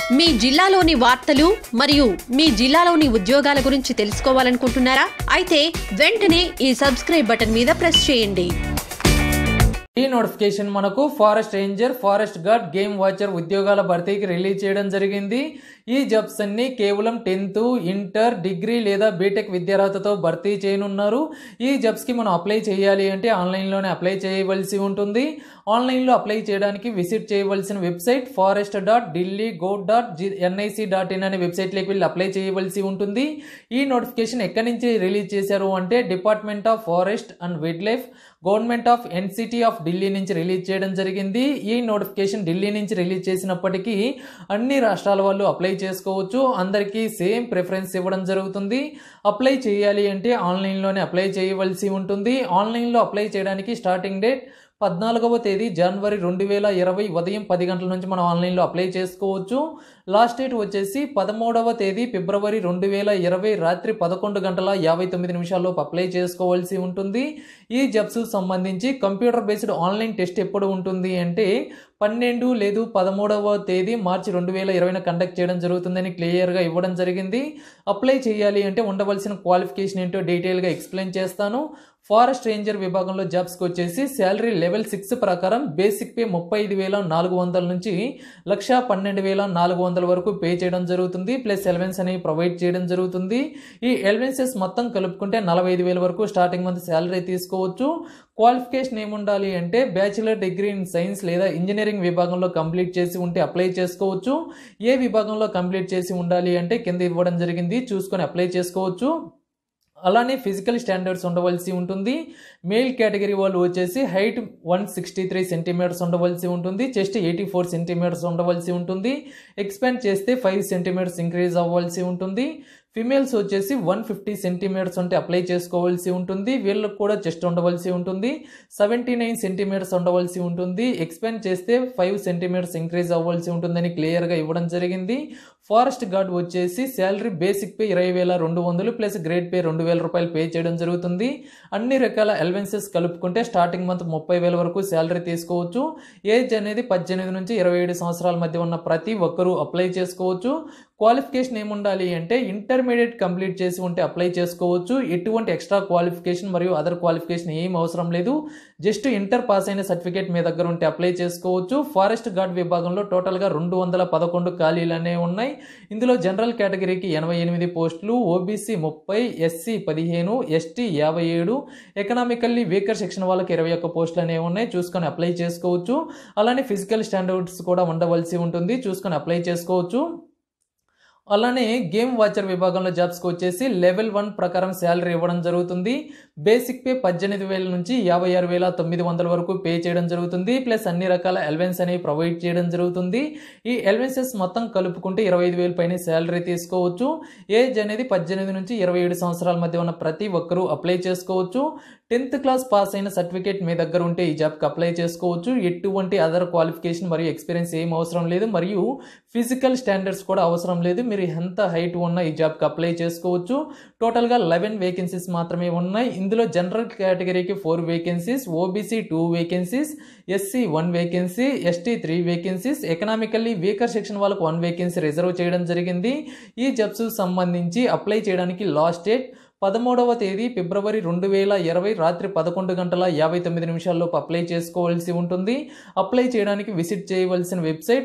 మీ జిల్లాలోని వార్తలు మరియు మీ జిల్లాలోని ఉద్యోగాల గురించి తెలుసుకోవాలనుకుంటున్నారా? అయితే వెంటనే ఈ సబ్స్క్రైబ్ బటన్ మీద ప్రెస్ చేయండి. ఈ నోటిఫికేషన్ మనకు forest ranger, forest guard, game watcher ఉద్యోగాల భర్తీకి రిలీజ్ చేయడం జరిగింది. ఈ జాబ్స్ అన్ని కేవలం 10th, ఇంటర్, డిగ్రీ లేదా బీటెక్ విద్యార్హతతో భర్తీ చేయనున్నారు. ఈ జాబ్స్కి మనం అప్లై చేయాలి అంటే ఆన్లైన్లోనే అప్లై చేయవలసి ఉంటుంది. ఆన్లైన్లో అప్లై చేయడానికి విజిట్ చేయవలసిన వెబ్సైట్ forest.delhi.go.nic.in అనే వెబ్సైట్లోకి వెళ్ళి అప్లై చేయవలసి ఉంటుంది. ఈ నోటిఫికేషన్ ఎక్కడి నుంచి రిలీజ్ చేశారు అంటే department of forest and wildlife, government of NCT of Delhi నుంచి రిలీజ్ చేయడం జరిగింది. ఈ నోటిఫికేషన్ ఢిల్లీ నుంచి రిలీజ్ చేసినప్పటికీ అన్ని రాష్ట్రాల వాళ్ళు అప్లై చేసుకోవచ్చు. అందరికీ సేమ్ ప్రిఫరెన్స్ ఇవ్వడం జరుగుతుంది. అప్లై చేయాలి అంటే ఆన్లైన్లోనే అప్లై చేయవలసి ఉంటుంది. ఆన్లైన్లో అప్లై చేయడానికి స్టార్టింగ్ డేట్ 14వ తేదీ జనవరి 2020 ఉదయం 10 గంటల నుంచి మనం ఆన్లైన్లో అప్లై చేసుకోవచ్చు. లాస్ట్ డేట్ వచ్చేసి 13వ తేదీ ఫిబ్రవరి 2020 రాత్రి 11 గంటల 59 నిమిషాల్లోపు అప్లై చేసుకోవాల్సి ఉంటుంది. ఈ జాబ్స్ సంబంధించి కంప్యూటర్ బేస్డ్ ఆన్లైన్ టెస్ట్ ఎప్పుడు ఉంటుంది అంటే 12 లేదు 13వ తేదీ మార్చి 2020 కండక్ట్ చేయడం జరుగుతుందని క్లియర్గా ఇవ్వడం జరిగింది. అప్లై చేయాలి అంటే ఉండవలసిన క్వాలిఫికేషన్ ఏంటో డీటెయిల్గా ఎక్స్ప్లెయిన్ చేస్తాను. ఫారెస్ట్ రేంజర్ విభాగంలో జాబ్స్కి వచ్చేసి శాలరీ లెవెల్ 6 ప్రకారం బేసిక్ పే 35,400 నుంచి 1,12,400 వరకు పే చేయడం జరుగుతుంది. ప్లస్ ఎలవెన్స్ అనేవి ప్రొవైడ్ చేయడం జరుగుతుంది. ఈ ఎలవెన్సెస్ మొత్తం కలుపుకుంటే 45,000 వరకు స్టార్టింగ్ మంత్ శాలరీ తీసుకోవచ్చు. క్వాలిఫికేషన్ ఏముండాలి అంటే బ్యాచిలర్ డిగ్రీ ఇన్ సైన్స్ లేదా ఇంజనీరింగ్ విభాగంలో కంప్లీట్ చేసి ఉంటే అప్లై చేసుకోవచ్చు. ఏ విభాగంలో కంప్లీట్ చేసి ఉండాలి అంటే కింద ఇవ్వడం జరిగింది, చూసుకొని అప్లై చేసుకోవచ్చు. అలానే ఫిజికల్ స్టాండర్డ్స్ ఉండవలసి ఉంటుంది. మేల్ కేటగిరీ వాళ్ళు వచ్చేసి హైట్ 163 సెంటీమీటర్స్ ఉండవలసి ఉంటుంది. చెస్ట్ 84 సెంటీమీటర్స్ ఉండవలసి ఉంటుంది. ఎక్స్పాండ్ చేస్తే 5 సెంటీమీటర్స్ ఇంక్రీజ్ అవ్వాల్సి ఉంటుంది. ఫిమేల్స్ వచ్చేసి 150 సెంటీమీటర్స్ ఉంటే అప్లై చేసుకోవాల్సి ఉంటుంది. వీళ్ళకి కూడా చెస్ట్ ఉండవలసి ఉంటుంది. 79 సెంటీమీటర్స్ ఉండవలసి ఉంటుంది. ఎక్స్పాండ్ చేస్తే 5 సెంటీమీటర్స్ ఇంక్రీజ్ అవ్వాల్సి ఉంటుందని క్లియర్గా ఇవ్వడం జరిగింది. ఫారెస్ట్ గార్డ్ వచ్చేసి salary basic pay 20,200 plus grade pay 2,000 రూపాయలు పే చేయడం జరుగుతుంది. అన్ని రకాల అలవెన్సెస్ కలుపుకుంటే స్టార్టింగ్ మంత్ 30,000 వరకు శాలరీ తీసుకోవచ్చు. ఏజ్ అనేది 18 నుంచి 27 సంవత్సరాల మధ్య ఉన్న ప్రతి ఒక్కరూ అప్లై చేసుకోవచ్చు. క్వాలిఫికేషన్ ఏముండాలి అంటే ఇంటర్మీడియట్ కంప్లీట్ చేసి ఉంటే అప్లై చేసుకోవచ్చు. ఎటువంటి ఎక్స్ట్రా క్వాలిఫికేషన్ మరియు అదర్ క్వాలిఫికేషన్ ఏం అవసరం లేదు. జస్ట్ ఇంటర్ పాస్ అయిన సర్టిఫికేట్ మీ దగ్గర ఉంటే అప్లై చేసుకోవచ్చు. ఫారెస్ట్ గార్డ్ విభాగంలో టోటల్గా 211 ఖాళీలు అనేవి ఉన్నాయి. ఇందులో జనరల్ కేటగిరీకి 88 పోస్టులు, OBC 30, SC 15, ST 57, economically weaker section వాళ్ళకి 21 పోస్టులు అనేవి ఉన్నాయి. చూసుకొని అప్లై చేసుకోవచ్చు. అలానే ఫిజికల్ స్టాండర్డ్స్ కూడా ఉండవలసి ఉంటుంది. చూసుకొని అప్లై చేసుకోవచ్చు. అలానే గేమ్ వాచర్ విభాగంలో జాబ్స్కి వచ్చేసి లెవెల్ 1 ప్రకారం శాలరీ ఇవ్వడం జరుగుతుంది. బేసిక్ పే 18,000 నుంచి 56,900 వరకు పే చేయడం జరుగుతుంది. ప్లస్ అన్ని రకాల అలవెన్స్ అనేవి ప్రొవైడ్ చేయడం జరుగుతుంది. ఈ అలవెన్సెస్ మొత్తం కలుపుకుంటే 25,000 పైన శాలరీ తీసుకోవచ్చు. ఏజ్ అనేది 18 నుంచి 27 సంవత్సరాల మధ్య ఉన్న ప్రతి ఒక్కరూ అప్లై చేసుకోవచ్చు. 10th క్లాస్ పాస్ అయిన సర్టిఫికేట్ మీ దగ్గర ఉంటే ఈ జాబ్కి అప్లై చేసుకోవచ్చు. ఎటువంటి అదర్ క్వాలిఫికేషన్ మరియు ఎక్స్పీరియన్స్ ఏం అవసరం లేదు. మరియు ఫిజికల్ స్టాండర్డ్స్ కూడా అవసరం లేదు. మీరు ఎంత హైట్ ఉన్న ఈ జాబ్కి అప్లై చేసుకోవచ్చు. టోటల్గా 11 వేకెన్సీస్ మాత్రమే ఉన్నాయి. ఇందులో జనరల్ కేటగిరీకి 4 vacancies, OBC 2 vacancies, SC 1 vacancy, ST 3 vacancies, economically weaker section వాళ్ళకు 1 వేకెన్సీ రిజర్వ్ చేయడం జరిగింది. ఈ జాబ్స్ సంబంధించి అప్లై చేయడానికి లాస్ట్ డేట్ 13వ తేదీ ఫిబ్రవరి 2020 రాత్రి 11 గంటల 59 నిమిషాల్లోపు అప్లై చేసుకోవాల్సి ఉంటుంది. అప్లై చేయడానికి విజిట్ చేయవలసిన వెబ్సైట్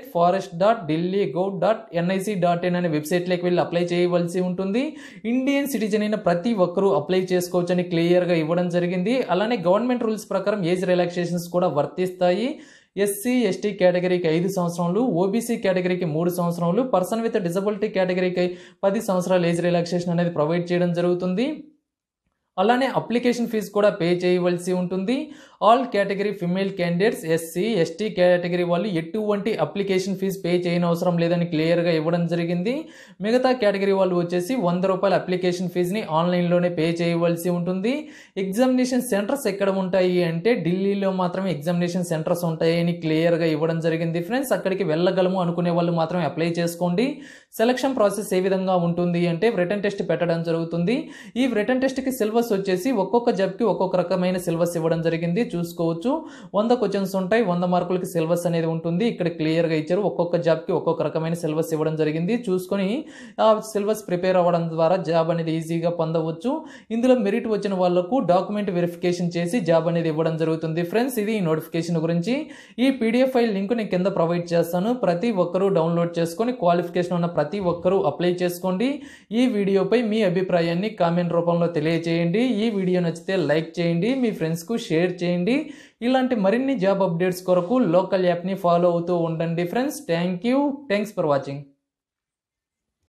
forest.delhi.go.nic.in అనే వెబ్సైట్లోకి వెళ్ళి అప్లై చేయవలసి ఉంటుంది. ఇండియన్ సిటిజన్ అయిన ప్రతి ఒక్కరూ అప్లై చేసుకోవచ్చు అని క్లియర్గా ఇవ్వడం జరిగింది. అలానే గవర్నమెంట్ రూల్స్ ప్రకారం ఏజ్ రిలాక్సేషన్స్ కూడా వర్తిస్తాయి. ఎస్సీ ఎస్టీ కేటగిరీకి 5 సంవత్సరాలు, ఓబీసీ కేటగిరీకి 3 సంవత్సరాలు, పర్సన్ విత్ డిజబిలిటీ కేటగిరీకి 10 సంవత్సరాలు ఏజ్ రిలాక్సేషన్ అనేది ప్రొవైడ్ చేయడం జరుగుతుంది. అలానే అప్లికేషన్ ఫీజు కూడా పే చేయవలసి ఉంటుంది. All category female candidates, SC ST category వాళ్ళు ఎటువంటి అప్లికేషన్ ఫీజు పే చేయని అవసరం లేదని క్లియర్గా ఇవ్వడం జరిగింది. మిగతా కేటగిరీ వాళ్ళు వచ్చేసి 100 రూపాయల అప్లికేషన్ ఫీజుని ఆన్లైన్లోనే పే చేయవలసి ఉంటుంది. ఎగ్జామినేషన్ సెంటర్స్ ఎక్కడ ఉంటాయి అంటే ఢిల్లీలో మాత్రమే ఎగ్జామినేషన్ సెంటర్స్ ఉంటాయని క్లియర్గా ఇవ్వడం జరిగింది. ఫ్రెండ్స్, అక్కడికి వెళ్ళగలము అనుకునే వాళ్ళు మాత్రమే అప్లై చేసుకోండి. సెలక్షన్ ప్రాసెస్ ఏ విధంగా ఉంటుంది అంటే రిటన్ టెస్ట్ పెట్టడం జరుగుతుంది. ఈ రిటన్ టెస్ట్కి సిలబస్ సిలబస్ వచ్చేసి ఒక్కొక్క జాబ్కి ఒక్కొక్క రకమైన సిలబస్ ఇవ్వడం జరిగింది. చూసుకోవచ్చు 100 క్వశ్చన్స్ ఉంటాయి, 100 మార్కులకి సిలబస్ అనేది ఉంటుంది. ఇక్కడ క్లియర్గా ఇచ్చారు, ఒక్కొక్క జాబ్కి ఒక్కొక్క రకమైన సిలబస్ ఇవ్వడం జరిగింది. చూసుకొని ఆ సిలబస్ ప్రిపేర్ అవ్వడం ద్వారా జాబ్ అనేది ఈజీగా పొందవచ్చు. ఇందులో మెరిట్ వచ్చిన వాళ్ళకు డాక్యుమెంట్ వెరిఫికేషన్ చేసి జాబ్ అనేది ఇవ్వడం జరుగుతుంది. ఫ్రెండ్స్, ఇది ఈ నోటిఫికేషన్ గురించి. ఈ పీడిఎఫ్ ఫైల్ లింక్ నేను కింద ప్రొవైడ్ చేస్తాను. ప్రతి ఒక్కరూ డౌన్లోడ్ చేసుకొని క్వాలిఫికేషన్ ఉన్న ప్రతి ఒక్కరూ అప్లై చేసుకోండి. ఈ వీడియోపై మీ అభిప్రాయాన్ని కామెంట్ రూపంలో తెలియజేయండి. ఈ వీడియో నచ్చితే లైక్ చేయండి, మీ ఫ్రెండ్స్కు షేర్ చేయండి. ఇలాంటి మరిన్ని జాబ్ అప్డేట్స్ కొరకు లోకల్ యాప్ని ఫాలో అవుతూ ఉండండి ఫ్రెండ్స్. Thanks for watching.